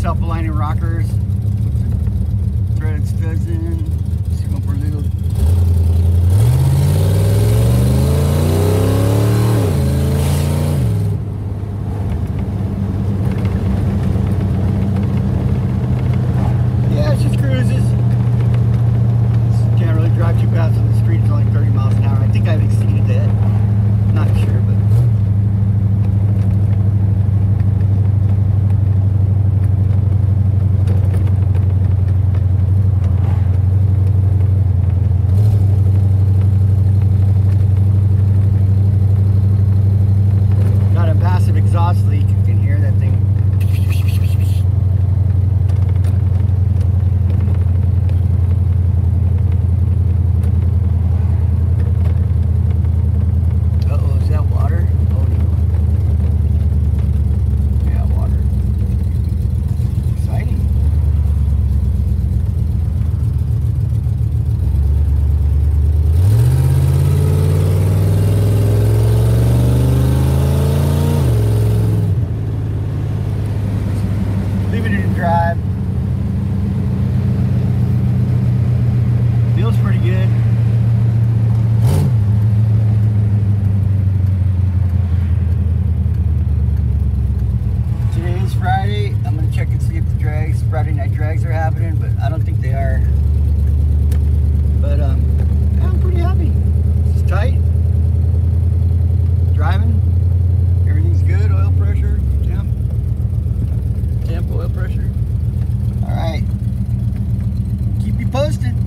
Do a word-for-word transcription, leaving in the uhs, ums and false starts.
self-aligning rockers. Threaded studs in. Just going for a little. Yeah, it just cruises. Can't really drive too fast on the street. It's only thirty miles an hour. I think I've exceeded that. Not sure, but. Exhaust leak, you can hear that thing. Uh-oh, is that water? Oh no. Yeah, water. Exciting. Drive. Feels pretty good. Today is Friday. I'm gonna check and see if the drags, Friday night drags are happening, but I don't think they are. But um, yeah, I'm pretty happy. It's tight. Driving. Everything's good. Oil pressure. Temp. Temp, oil pressure. All right. Keep you posted.